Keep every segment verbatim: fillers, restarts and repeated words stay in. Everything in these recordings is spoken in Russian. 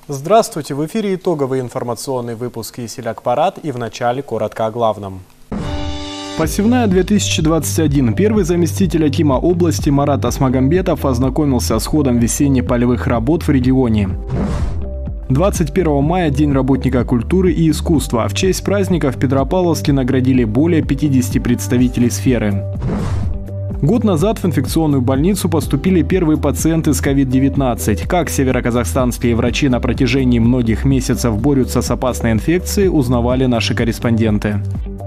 Здравствуйте! В эфире итоговый информационный выпуск «Кисель-Акпарат» и в начале коротко о главном. Посевная две тысячи двадцать один. Первый заместитель акима области Марат Асмагамбетов ознакомился с ходом весенне-полевых работ в регионе. двадцать первого мая – День работника культуры и искусства. В честь праздника в Петропавловске наградили более пятидесяти представителей сферы. Год назад в инфекционную больницу поступили первые пациенты с ковид девятнадцать. Как североказахстанские врачи на протяжении многих месяцев борются с опасной инфекцией, узнавали наши корреспонденты.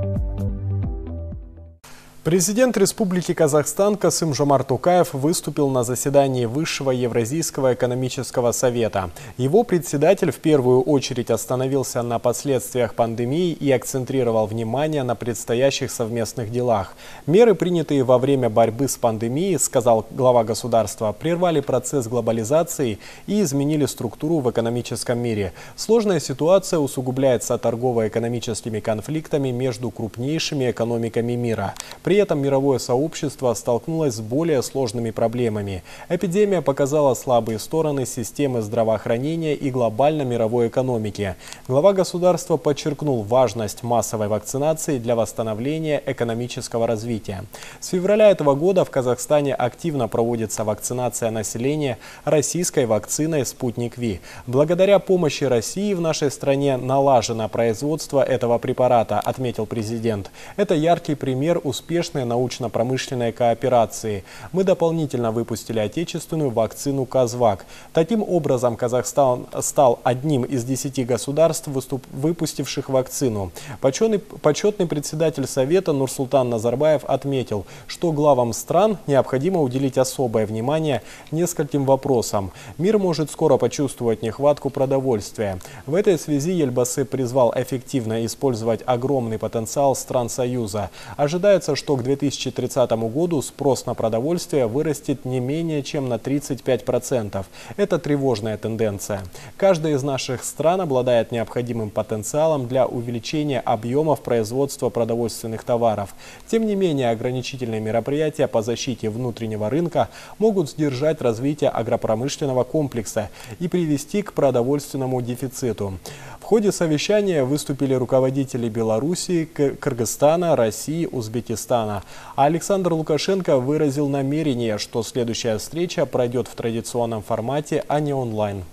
Президент Республики Казахстан Касым-Жомарт Токаев выступил на заседании Высшего Евразийского экономического совета. Его председатель в первую очередь остановился на последствиях пандемии и акцентрировал внимание на предстоящих совместных делах. Меры, принятые во время борьбы с пандемией, сказал глава государства, прервали процесс глобализации и изменили структуру в экономическом мире. Сложная ситуация усугубляется торгово-экономическими конфликтами между крупнейшими экономиками мира. При этом мировое сообщество столкнулось с более сложными проблемами. Эпидемия показала слабые стороны системы здравоохранения и глобально-мировой экономики. Глава государства подчеркнул важность массовой вакцинации для восстановления экономического развития. С февраля этого года в Казахстане активно проводится вакцинация населения российской вакциной «Спутник Ви». Благодаря помощи России в нашей стране налажено производство этого препарата, отметил президент. Это яркий пример успешного научно-промышленной кооперации. Мы дополнительно выпустили отечественную вакцину «Казвак». Таким образом, Казахстан стал одним из десяти государств, выступ... выпустивших вакцину. Почетный, почетный председатель Совета Нурсултан Назарбаев отметил, что главам стран необходимо уделить особое внимание нескольким вопросам. Мир может скоро почувствовать нехватку продовольствия. В этой связи Ельбасы призвал эффективно использовать огромный потенциал стран Союза. Ожидается, что к две тысячи тридцатому году спрос на продовольствие вырастет не менее чем на тридцать пять процентов. Это тревожная тенденция. Каждая из наших стран обладает необходимым потенциалом для увеличения объемов производства продовольственных товаров. Тем не менее, ограничительные мероприятия по защите внутреннего рынка могут сдержать развитие агропромышленного комплекса и привести к продовольственному дефициту. В ходе совещания выступили руководители Белоруссии, Кыргызстана, России, Узбекистана. А Александр Лукашенко выразил намерение, что следующая встреча пройдет в традиционном формате, а не онлайн.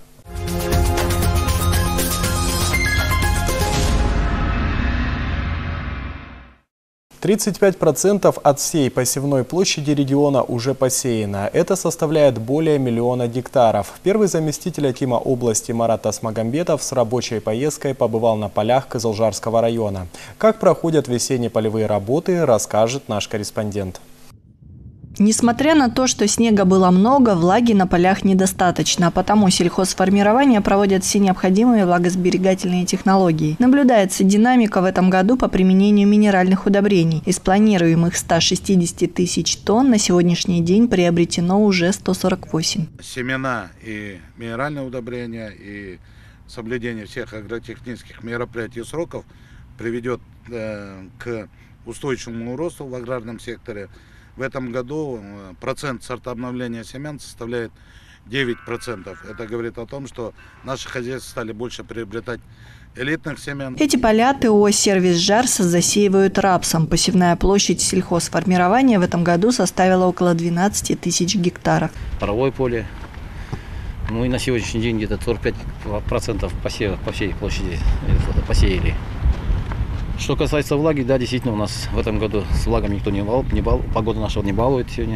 тридцать пять процентов от всей посевной площади региона уже посеяно. Это составляет более миллиона гектаров. Первый заместитель акима области Марат Асмагамбетов с рабочей поездкой побывал на полях Кызылжарского района. Как проходят весенние полевые работы, расскажет наш корреспондент. Несмотря на то, что снега было много, влаги на полях недостаточно, а потому сельхозформирование проводят все необходимые влагосберегательные технологии. Наблюдается динамика в этом году по применению минеральных удобрений. Из планируемых ста шестидесяти тысяч тонн на сегодняшний день приобретено уже сто сорок восемь. Семена и минеральные удобрения и соблюдение всех агротехнических мероприятий и сроков приведет э, к устойчивому росту в аграрном секторе. В этом году процент сортообновления семян составляет девять процентов. Это говорит о том, что наши хозяйства стали больше приобретать элитных семян. Эти поля ТО «Сервис Жарс» засеивают рапсом. Посевная площадь сельхозформирования в этом году составила около двенадцати тысяч гектаров. Паровое поле. Ну и на сегодняшний день где-то сорок пять процентов посева по всей площади посеяли. Что касается влаги, да, действительно, у нас в этом году с влагами никто не бал, не бал, погода нашего не балует сегодня.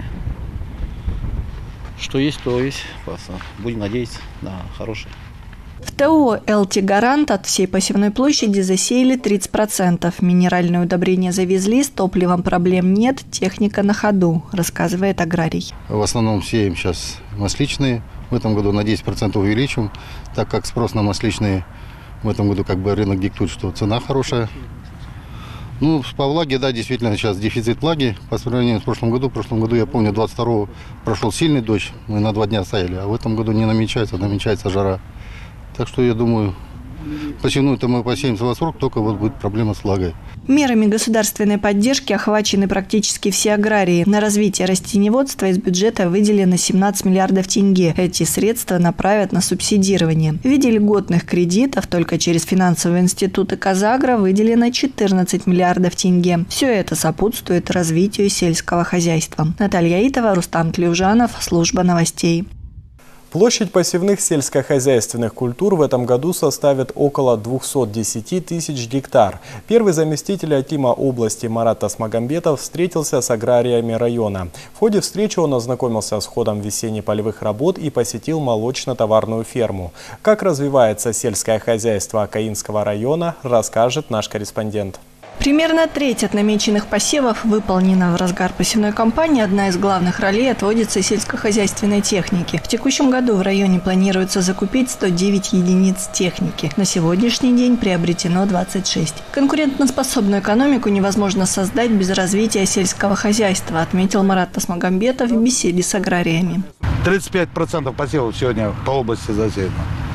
Что есть, то есть. Будем надеяться на хорошее. В ТО «ЛТ Гарант» от всей посевной площади засеяли тридцать процентов. Минеральные удобрения завезли, с топливом проблем нет, техника на ходу, рассказывает аграрий. В основном сеем сейчас масличные. В этом году на десять процентов увеличим, так как спрос на масличные в этом году как бы рынок диктует, что цена хорошая. Ну, по влаге, да, действительно, сейчас дефицит влаги по сравнению с прошлым году. В прошлом году, я помню, двадцать второго прошел сильный дождь, мы на два дня стояли, а в этом году не намечается, намечается жара. Так что, я думаю, посевную-то мы посеем во срок, только вот будет проблема с влагой. Мерами государственной поддержки охвачены практически все аграрии. На развитие растениеводства из бюджета выделено семнадцать миллиардов тенге. Эти средства направят на субсидирование. В виде льготных кредитов только через финансовые институты Казагро выделено четырнадцать миллиардов тенге. Все это сопутствует развитию сельского хозяйства. Наталья Итова, Рустам Тлеужанов, служба новостей. Площадь посевных сельскохозяйственных культур в этом году составит около двухсот десяти тысяч гектар. Первый заместитель акима области Марат Тасмагамбетов встретился с аграриями района. В ходе встречи он ознакомился с ходом весенне-полевых работ и посетил молочно-товарную ферму. Как развивается сельское хозяйство Акаинского района, расскажет наш корреспондент. Примерно треть от намеченных посевов выполнена. В разгар посевной кампании одна из главных ролей отводится сельскохозяйственной технике. В текущем году в районе планируется закупить сто девять единиц техники. На сегодняшний день приобретено двадцать шесть. Конкурентоспособную экономику невозможно создать без развития сельского хозяйства, отметил Марат Тасмагамбетов в беседе с аграриями. тридцать пять процентов посевов сегодня по области засеяно.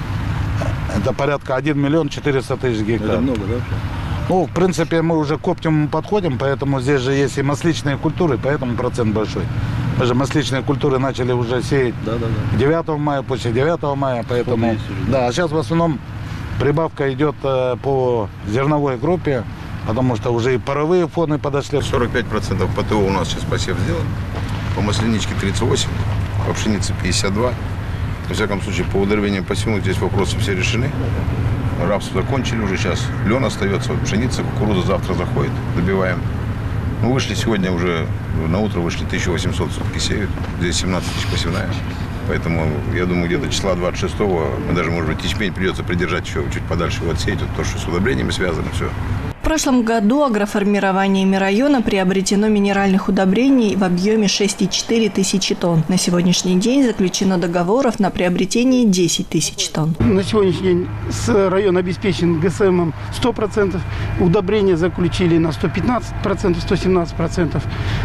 Это порядка один миллион четыреста тысяч гектаров. Это много, да? Ну, в принципе, мы уже к оптимуму подходим, поэтому здесь же есть и масличные культуры, поэтому процент большой. Мы же масличные культуры начали уже сеять да, да, да. девятого мая, после девятого мая, поэтому... Уже, да. да, а сейчас в основном прибавка идет э, по зерновой группе, потому что уже и паровые фоны подошли. сорок пять процентов ПТО у нас сейчас посев сделан, по масляничке тридцать восемь, по пшенице пятьдесят два. Во всяком случае, по удобрениям посевных здесь вопросы все решены. Рапсу закончили уже, сейчас лен остается, пшеница, кукуруза завтра заходит, добиваем. Мы вышли сегодня уже, на утро вышли тысяча восемьсот сутки сеют, здесь семнадцать тысяч посевная. Поэтому, я думаю, где-то числа двадцать шестого, мы даже, может быть, ячмень придется придержать еще чуть подальше его отсеять, вот то, что с удобрениями связано, все. В прошлом году агроформированиями района приобретено минеральных удобрений в объеме шесть целых четыре тысячи тонн. На сегодняшний день заключено договоров на приобретение десять тысяч тонн. На сегодняшний день район обеспечен ГСМом сто процентов, удобрения заключили на сто пятнадцать процентов, сто семнадцать процентов.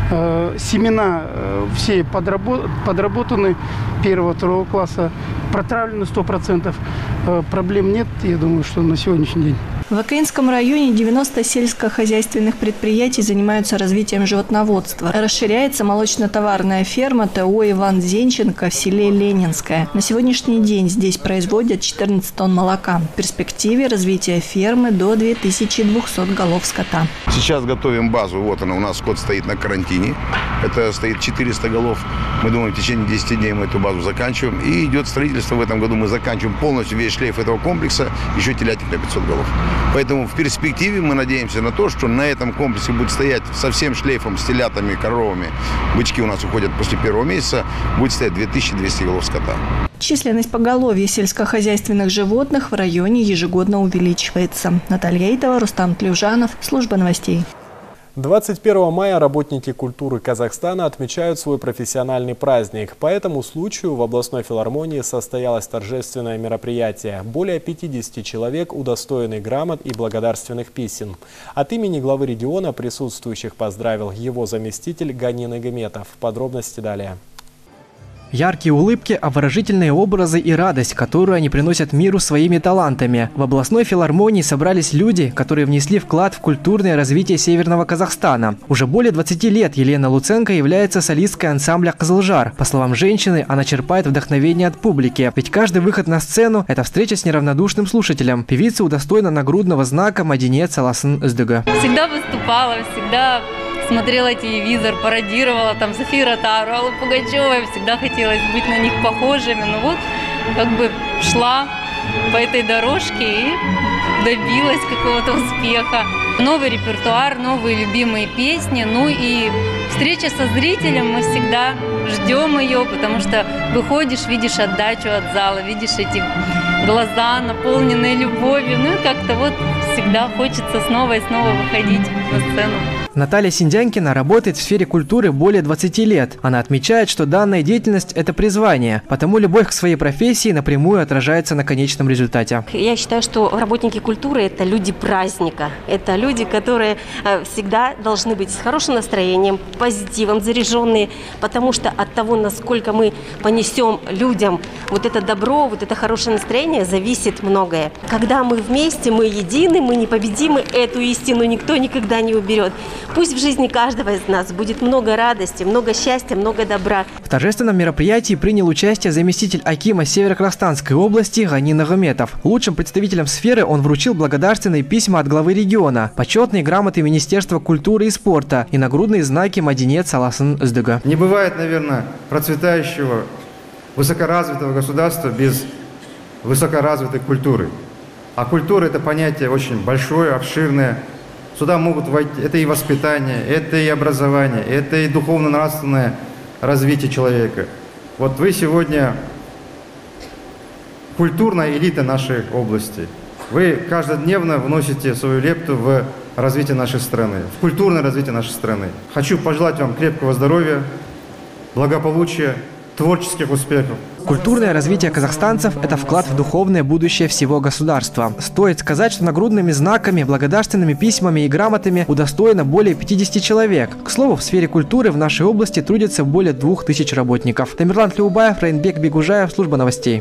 Семена все подработаны первого-второго класса, протравлены сто процентов. Проблем нет, я думаю, что на сегодняшний день. В Акаинском районе девяносто сельскохозяйственных предприятий занимаются развитием животноводства. Расширяется молочно-товарная ферма ТО «Иван Зенченко» в селе Ленинское. На сегодняшний день здесь производят четырнадцать тонн молока. В перспективе развития фермы до двух тысяч двухсот голов скота. Сейчас готовим базу. Вот она, у нас скот стоит на карантине. Это стоит четыреста голов. Мы думаем, в течение десяти дней мы эту базу заканчиваем. И идет строительство. В этом году мы заканчиваем полностью весь шлейф этого комплекса. Еще телятник на пятьсот голов. Поэтому в перспективе мы надеемся на то, что на этом комплексе будет стоять со всем шлейфом, с телятами, коровами. Бычки у нас уходят после первого месяца. Будет стоять две тысячи двести голов скота. Численность поголовья сельскохозяйственных животных в районе ежегодно увеличивается. Наталья Итова, Рустам Тлеужанов, служба новостей. двадцать первого мая работники культуры Казахстана отмечают свой профессиональный праздник. По этому случаю в областной филармонии состоялось торжественное мероприятие. Более пятидесяти человек удостоены грамот и благодарственных писем. От имени главы региона присутствующих поздравил его заместитель Ганин Игметов. Подробности далее. Яркие улыбки, обворожительные образы и радость, которую они приносят миру своими талантами. В областной филармонии собрались люди, которые внесли вклад в культурное развитие Северного Казахстана. Уже более двадцати лет Елена Луценко является солисткой ансамбля «Кызылжар». По словам женщины, она черпает вдохновение от публики. Ведь каждый выход на сцену – это встреча с неравнодушным слушателем. Певица удостоена нагрудного знака «Мадинет Саласын Үздыгы». Всегда выступала, всегда смотрела телевизор, пародировала там Софию Ротару, Аллу Пугачевой, всегда хотелось быть на них похожими. Но вот как бы шла по этой дорожке и добилась какого-то успеха. Новый репертуар, новые любимые песни, ну и встреча со зрителем, мы всегда ждем ее, потому что выходишь, видишь отдачу от зала, видишь эти глаза, наполненные любовью, ну и как-то вот всегда хочется снова и снова выходить на сцену. Наталья Синдянкина работает в сфере культуры более двадцати лет. Она отмечает, что данная деятельность – это призвание, потому любовь к своей профессии напрямую отражается на конечном результате. Я считаю, что работники культуры – это люди праздника. Это люди, которые всегда должны быть с хорошим настроением, позитивом, заряженные, потому что от того, насколько мы понесем людям вот это добро, вот это хорошее настроение, зависит многое. Когда мы вместе, мы едины, мы непобедимы, эту истину никто никогда не уберет. Пусть в жизни каждого из нас будет много радости, много счастья, много добра. В торжественном мероприятии принял участие заместитель акима Северо-Казахстанской области Гани Нагометов. Лучшим представителям сферы он вручил благодарственные письма от главы региона, почетные грамоты Министерства культуры и спорта и нагрудные знаки Мадинет Саласын Үздігі. Не бывает, наверное, процветающего, высокоразвитого государства без высокоразвитой культуры. А культура – это понятие очень большое, обширное. Сюда могут войти, это и воспитание, это и образование, это и духовно-нравственное развитие человека. Вот вы сегодня культурная элита нашей области. Вы каждодневно вносите свою лепту в развитие нашей страны, в культурное развитие нашей страны. Хочу пожелать вам крепкого здоровья, благополучия, творческих успехов. Культурное развитие казахстанцев – это вклад в духовное будущее всего государства. Стоит сказать, что нагрудными знаками, благодарственными письмами и грамотами удостоено более пятидесяти человек. К слову, в сфере культуры в нашей области трудится более двух тысяч работников. Тамерлан Тлеубаев, Райнбек Бегужаев, служба новостей.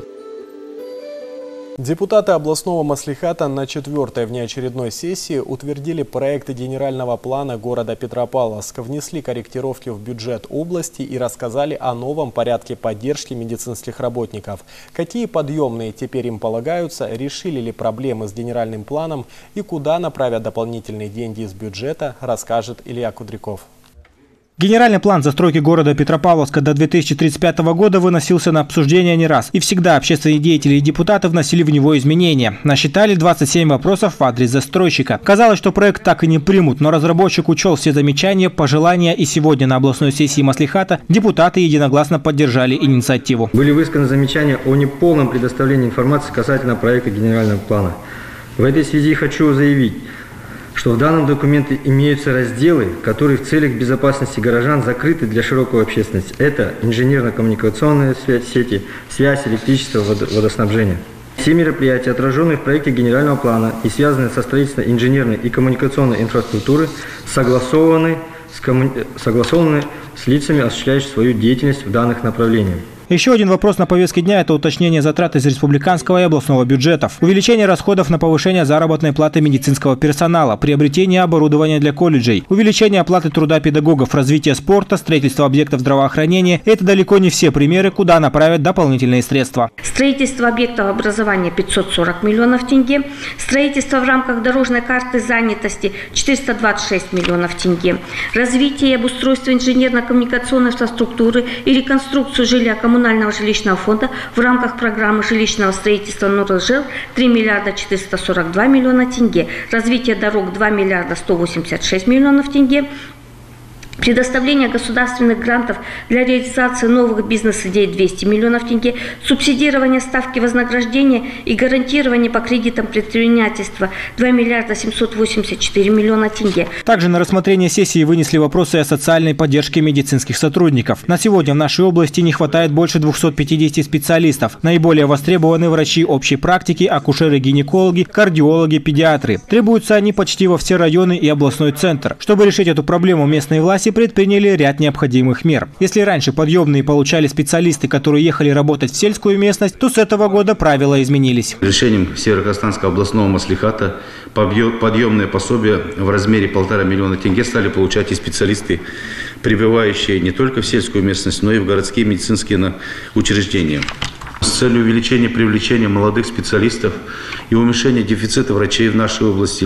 Депутаты областного маслихата на четвертой внеочередной сессии утвердили проект генерального плана города Петропавловск, внесли корректировки в бюджет области и рассказали о новом порядке поддержки медицинских работников. Какие подъемные теперь им полагаются, решили ли проблемы с генеральным планом и куда направят дополнительные деньги из бюджета, расскажет Илья Кудряков. Генеральный план застройки города Петропавловска до две тысячи тридцать пятого года выносился на обсуждение не раз. И всегда общественные деятели и депутаты вносили в него изменения. Насчитали двадцать семь вопросов в адрес застройщика. Казалось, что проект так и не примут, но разработчик учел все замечания, пожелания, и сегодня на областной сессии маслихата депутаты единогласно поддержали инициативу. Были высказаны замечания о неполном предоставлении информации касательно проекта генерального плана. В этой связи хочу заявить, что в данном документе имеются разделы, которые в целях безопасности горожан закрыты для широкой общественности. Это инженерно-коммуникационные сети, связь, электричество, водоснабжение. Все мероприятия, отраженные в проекте генерального плана и связанные со строительством инженерной и коммуникационной инфраструктуры, согласованы с, комму... согласованы с лицами, осуществляющими свою деятельность в данных направлениях. Еще один вопрос на повестке дня – это уточнение затрат из республиканского и областного бюджетов, увеличение расходов на повышение заработной платы медицинского персонала, приобретение оборудования для колледжей, увеличение оплаты труда педагогов, развитие спорта, строительство объектов здравоохранения – это далеко не все примеры, куда направят дополнительные средства. Строительство объектов образования – пятьсот сорок миллионов тенге, строительство в рамках дорожной карты занятости – четыреста двадцать шесть миллионов тенге, развитие и обустройство инженерно-коммуникационной инфраструктуры и реконструкцию жилья коммунального жилищного фонда в рамках программы жилищного строительства Нур-Жил три миллиарда четыреста сорок два миллиона тенге, развитие дорог два миллиарда сто восемьдесят шесть миллионов тенге, предоставление государственных грантов для реализации новых бизнес-идей двести миллионов тенге, субсидирование ставки вознаграждения и гарантирование по кредитам предпринимательства два миллиарда семьсот восемьдесят четыре миллиона тенге. Также на рассмотрение сессии вынесли вопросы о социальной поддержке медицинских сотрудников. На сегодня в нашей области не хватает больше двухсот пятидесяти специалистов. Наиболее востребованы врачи общей практики, акушеры-гинекологи, кардиологи, педиатры. Требуются они почти во все районы и областной центр. Чтобы решить эту проблему, местные власти предприняли ряд необходимых мер. Если раньше подъемные получали специалисты, которые ехали работать в сельскую местность, то с этого года правила изменились. Решением Северо-Казахстанского областного маслихата подъемные пособия в размере полтора миллиона тенге стали получать и специалисты, прибывающие не только в сельскую местность, но и в городские медицинские учреждения. С целью увеличения привлечения молодых специалистов и уменьшения дефицита врачей в нашей области,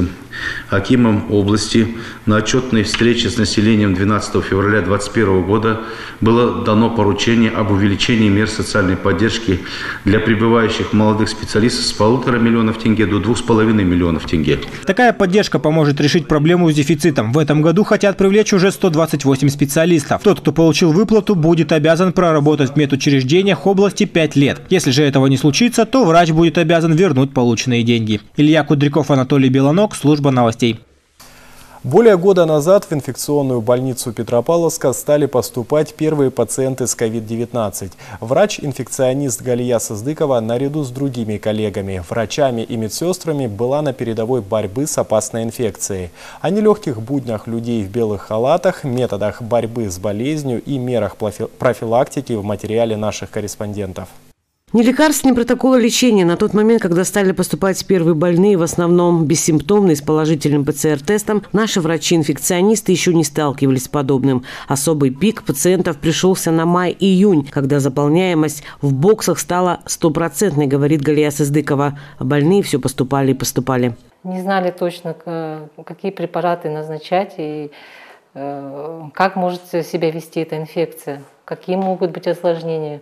акимом области на отчетной встрече с населением двенадцатого февраля две тысячи двадцать первого года было дано поручение об увеличении мер социальной поддержки для прибывающих молодых специалистов с полутора миллионов тенге до двух с половиной миллионов тенге. Такая поддержка поможет решить проблему с дефицитом. В этом году хотят привлечь уже сто двадцать восемь специалистов. Тот, кто получил выплату, будет обязан проработать в медучреждениях области пять лет. Если же этого не случится, то врач будет обязан вернуть полученные деньги. Илья Кудряков, Анатолий Белонок, служба новостей. Более года назад в инфекционную больницу Петропавловска стали поступать первые пациенты с ковид девятнадцать. Врач-инфекционист Галия Сыздыкова наряду с другими коллегами, врачами и медсестрами была на передовой борьбы с опасной инфекцией. О нелегких буднях людей в белых халатах, методах борьбы с болезнью и мерах профилактики в материале наших корреспондентов. Ни лекарств, ни протокола лечения. На тот момент, когда стали поступать первые больные, в основном бессимптомные, с положительным ПЦР-тестом, наши врачи-инфекционисты еще не сталкивались с подобным. Особый пик пациентов пришелся на май-июнь, когда заполняемость в боксах стала стопроцентной, говорит Галия Сыздыкова. А больные все поступали и поступали. Не знали точно, какие препараты назначать и как может себя вести эта инфекция, какие могут быть осложнения.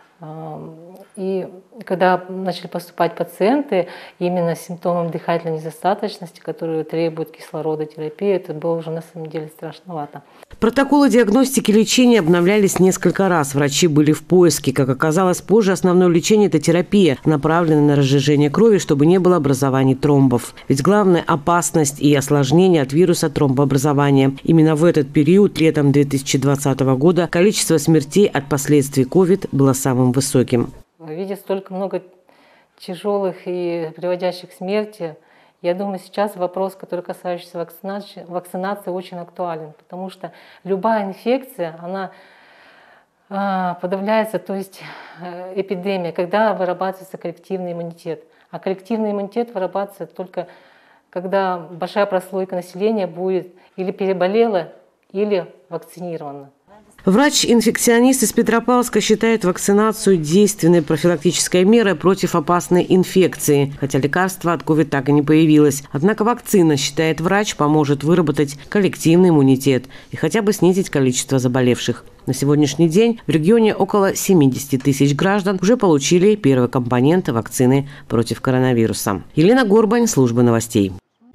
И когда начали поступать пациенты именно с симптомом дыхательной недостаточности, которые требуют кислородотерапии, это было уже на самом деле страшновато. Протоколы диагностики и лечения обновлялись несколько раз. Врачи были в поиске. Как оказалось позже, основное лечение – это терапия, направленная на разжижение крови, чтобы не было образования тромбов. Ведь главная опасность и осложнение от вируса тромбообразования. Именно в этот период, летом две тысячи двадцатого года, количество смертей от последствий ковид было самым высоким. Видя столько много тяжелых и приводящих к смерти, я думаю, сейчас вопрос, который касающийся вакцинации, вакцинации, очень актуален, потому что любая инфекция, она а, подавляется, то есть э, эпидемия, когда вырабатывается коллективный иммунитет. А коллективный иммунитет вырабатывается только когда большая прослойка населения будет или переболела, или вакцинирована. Врач-инфекционист из Петропавловска считает вакцинацию действенной профилактической мерой против опасной инфекции, хотя лекарства от ковид так и не появилось. Однако вакцина, считает врач, поможет выработать коллективный иммунитет и хотя бы снизить количество заболевших. На сегодняшний день в регионе около семидесяти тысяч граждан уже получили первые компоненты вакцины против коронавируса. Елена Горбань, служба новостей.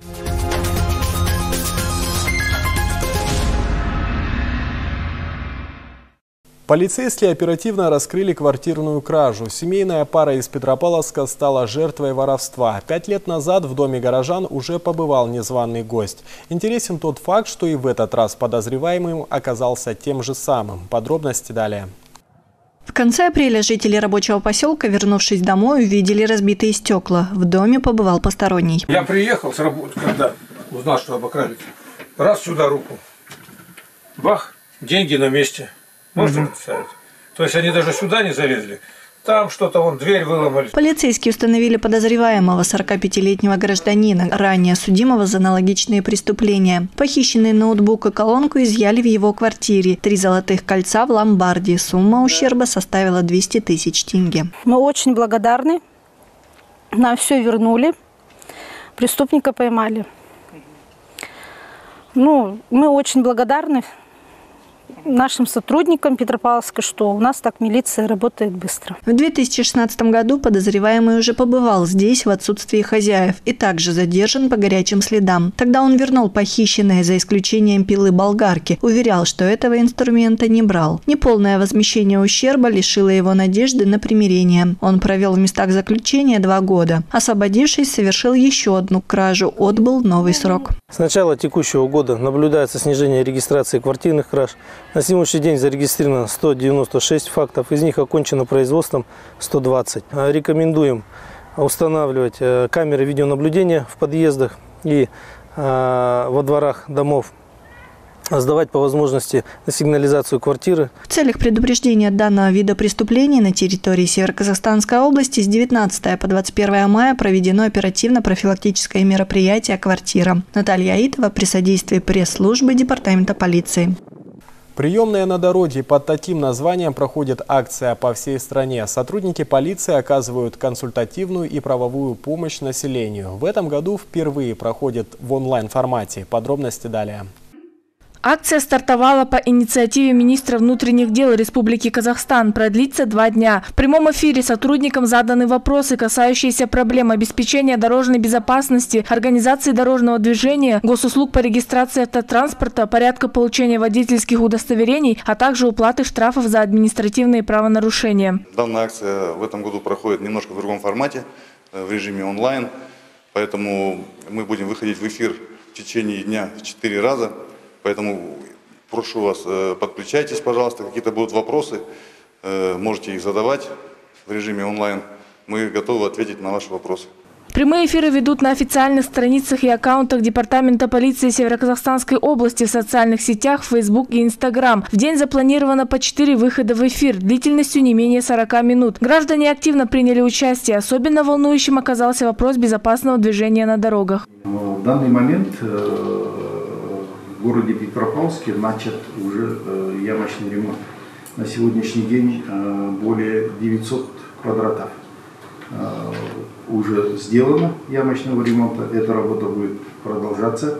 Полицейские оперативно раскрыли квартирную кражу. Семейная пара из Петропавловска стала жертвой воровства. Пять лет назад в доме горожан уже побывал незваный гость. Интересен тот факт, что и в этот раз подозреваемым оказался тем же самым. Подробности далее. В конце апреля жители рабочего поселка, вернувшись домой, увидели разбитые стекла. В доме побывал посторонний. Я приехал с работы, когда узнал, что обокрали. Раз сюда руку. Бах, деньги на месте. Можно представить? То есть они даже сюда не залезли. Там что-то, вон, дверь выломали. Полицейские установили подозреваемого сорокапятилетнего гражданина, ранее судимого за аналогичные преступления. Похищенный ноутбук и колонку изъяли в его квартире. Три золотых кольца в ломбарде. Сумма ущерба составила двести тысяч тенге. Мы очень благодарны. Нам все вернули. Преступника поймали. Ну, мы очень благодарны нашим сотрудникам Петропавловска, что у нас так милиция работает быстро. В две тысячи шестнадцатом году подозреваемый уже побывал здесь в отсутствии хозяев и также задержан по горячим следам. Тогда он вернул похищенное за исключением пилы-болгарки. Уверял, что этого инструмента не брал. Неполное возмещение ущерба лишило его надежды на примирение. Он провел в местах заключения два года. Освободившись, совершил еще одну кражу. Отбыл новый срок. С начала текущего года наблюдается снижение регистрации квартирных краж. На сегодняшний день зарегистрировано сто девяносто шесть фактов, из них окончено производством сто двадцать. Рекомендуем устанавливать камеры видеонаблюдения в подъездах и во дворах домов, сдавать по возможности на сигнализацию квартиры. В целях предупреждения данного вида преступлений на территории Североказахстанской области с девятнадцатого по двадцать первое мая проведено оперативно-профилактическое мероприятие «Квартира». Наталья Аитова при содействии пресс-службы Департамента полиции. Приемная на дороге под таким названием проходит акция по всей стране. Сотрудники полиции оказывают консультативную и правовую помощь населению. В этом году впервые проходит в онлайн-формате. Подробности далее. Акция стартовала по инициативе министра внутренних дел Республики Казахстан. Продлится два дня. В прямом эфире сотрудникам заданы вопросы, касающиеся проблем обеспечения дорожной безопасности, организации дорожного движения, госуслуг по регистрации автотранспорта, порядка получения водительских удостоверений, а также уплаты штрафов за административные правонарушения. Данная акция в этом году проходит немножко в другом формате, в режиме онлайн. Поэтому мы будем выходить в эфир в течение дня четыре раза. Поэтому прошу вас, подключайтесь, пожалуйста, какие-то будут вопросы, можете их задавать в режиме онлайн. Мы готовы ответить на ваши вопросы. Прямые эфиры ведут на официальных страницах и аккаунтах Департамента полиции Северо-Казахстанской области в социальных сетях Facebook и Instagram. В день запланировано по четыре выхода в эфир длительностью не менее сорока минут. Граждане активно приняли участие. Особенно волнующим оказался вопрос безопасного движения на дорогах. В данный момент в городе Петропавловске начат уже ямочный ремонт. На сегодняшний день более девятисот квадратов уже сделано ямочного ремонта. Эта работа будет продолжаться.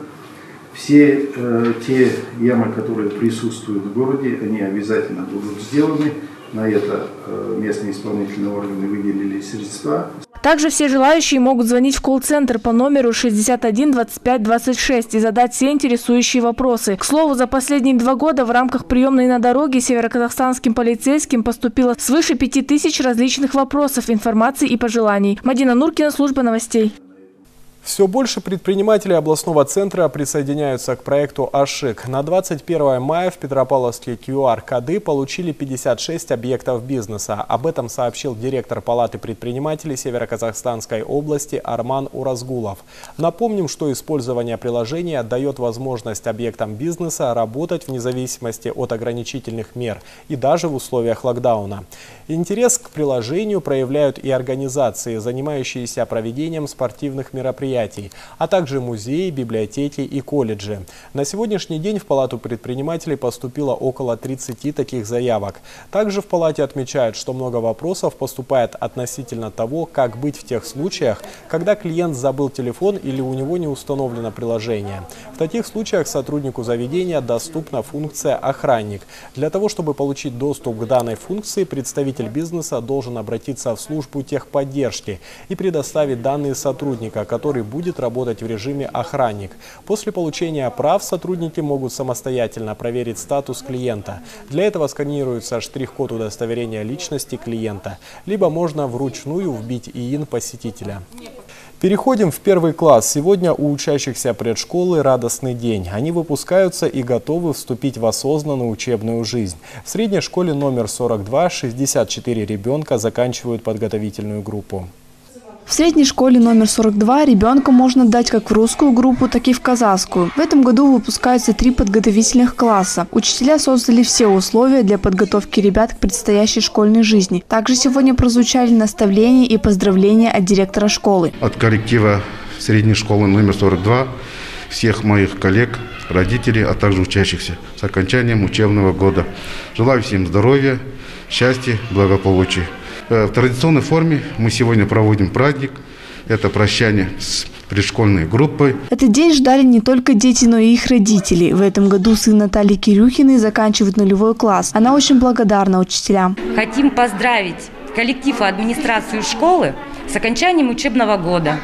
Все э, те ямы, которые присутствуют в городе, они обязательно будут сделаны. На это э, местные исполнительные органы выделили средства. Также все желающие могут звонить в колл-центр по номеру шестьдесят один двадцать пять двадцать шесть и задать все интересующие вопросы. К слову, за последние два года в рамках приемной на дороге североказахстанским полицейским поступило свыше пяти тысяч различных вопросов, информации и пожеланий. Мадина Нуркина, служба новостей. Все больше предпринимателей областного центра присоединяются к проекту «Ашик». На двадцать первое мая в Петропавловске ку ар-коды получили пятьдесят шесть объектов бизнеса. Об этом сообщил директор Палаты предпринимателей Североказахстанской области Арман Уразгулов. Напомним, что использование приложения дает возможность объектам бизнеса работать вне зависимости от ограничительных мер и даже в условиях локдауна. Интерес к приложению проявляют и организации, занимающиеся проведением спортивных мероприятий, а также музеи, библиотеки и колледжи. На сегодняшний день в Палату предпринимателей поступило около тридцати таких заявок. Также в Палате отмечают, что много вопросов поступает относительно того, как быть в тех случаях, когда клиент забыл телефон или у него не установлено приложение. В таких случаях сотруднику заведения доступна функция «Охранник». Для того, чтобы получить доступ к данной функции, представитель бизнеса должен обратиться в службу техподдержки и предоставить данные сотрудника, который будет работать в режиме «Охранник». После получения прав сотрудники могут самостоятельно проверить статус клиента. Для этого сканируется штрих-код удостоверения личности клиента, либо можно вручную вбить ИИН посетителя. Переходим в первый класс. Сегодня у учащихся предшколы радостный день. Они выпускаются и готовы вступить в осознанную учебную жизнь. В средней школе номер сорок два шестьдесят четыре ребенка заканчивают подготовительную группу. В средней школе номер сорок два ребенка можно дать как в русскую группу, так и в казахскую. В этом году выпускаются три подготовительных класса. Учителя создали все условия для подготовки ребят к предстоящей школьной жизни. Также сегодня прозвучали наставления и поздравления от директора школы. От коллектива средней школы номер сорок два, всех моих коллег, родителей, а также учащихся с окончанием учебного года. Желаю всем здоровья, счастья, благополучия. В традиционной форме мы сегодня проводим праздник. Это прощание с предшкольной группой. Этот день ждали не только дети, но и их родители. В этом году сын Натальи Кирюхиной заканчивает нулевой класс. Она очень благодарна учителям. Хотим поздравить коллектив и администрацию школы с окончанием учебного года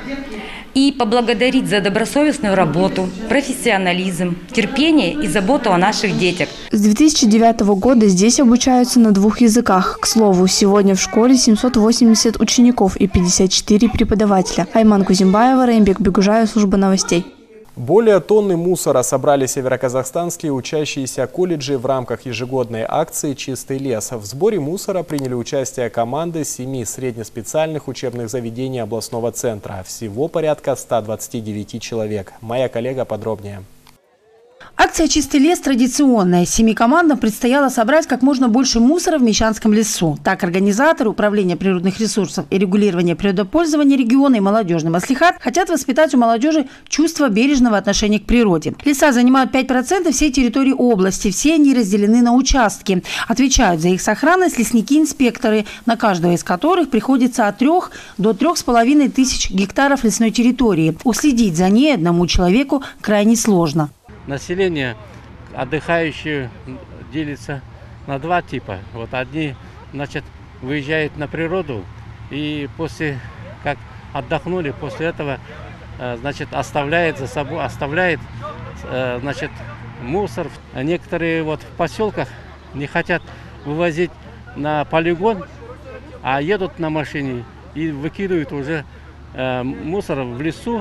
и поблагодарить за добросовестную работу, профессионализм, терпение и заботу о наших детях. С две тысячи девятого года здесь обучаются на двух языках. К слову, сегодня в школе семьсот восемьдесят учеников и пятьдесят четыре преподавателя. Айман Кузимбаева, Рембек Бегужаев, служба новостей. Более тонны мусора собрали североказахстанские учащиеся колледжи в рамках ежегодной акции «Чистый лес». В сборе мусора приняли участие команды семи среднеспециальных учебных заведений областного центра. Всего порядка ста двадцати девяти человек. Моя коллега подробнее. Акция «Чистый лес» традиционная. Семи командам предстояло собрать как можно больше мусора в Мещанском лесу. Так, организаторы Управления природных ресурсов и регулирования природопользования региона и молодежный маслихат хотят воспитать у молодежи чувство бережного отношения к природе. Леса занимают пять процентов всей территории области. Все они разделены на участки. Отвечают за их сохранность лесники-инспекторы, на каждого из которых приходится от трех до трех с половиной тысяч гектаров лесной территории. Уследить за ней одному человеку крайне сложно. Население отдыхающее делится на два типа. Вот одни, значит, выезжают на природу и после как отдохнули, после этого, значит, оставляет за собой, оставляет, значит, мусор. Некоторые вот в поселках не хотят вывозить на полигон, а едут на машине и выкидывают уже мусор в лесу,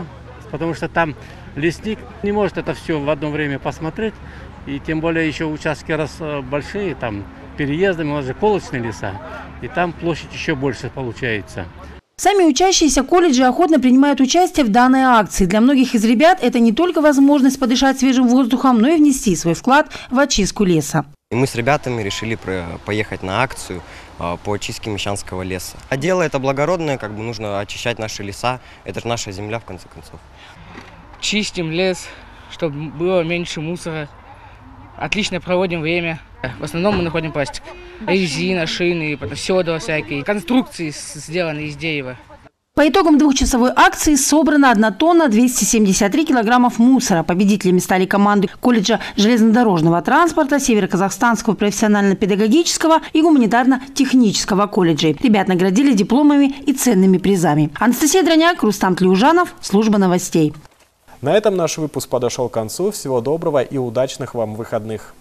потому что там лесник не может это все в одно время посмотреть, и тем более еще участки раз большие, там переездами, у нас же колочные леса, и там площадь еще больше получается. Сами учащиеся колледжа охотно принимают участие в данной акции. Для многих из ребят это не только возможность подышать свежим воздухом, но и внести свой вклад в очистку леса. И мы с ребятами решили поехать на акцию по очистке Мещанского леса. А дело это благородное, как бы нужно очищать наши леса. Это же наша земля, в конце концов. Чистим лес, чтобы было меньше мусора. Отлично проводим время. В основном мы находим пластик. Резина, шины, седла всякие. Конструкции сделаны из дерева. По итогам двухчасовой акции собрана одна тонна двести семьдесят три килограммов мусора. Победителями стали команды колледжа железнодорожного транспорта, Североказахстанского профессионально-педагогического и гуманитарно-технического колледжей. Ребят наградили дипломами и ценными призами. Анастасия Дроняк, Рустам Тлеужанов, служба новостей. На этом наш выпуск подошел к концу. Всего доброго и удачных вам выходных.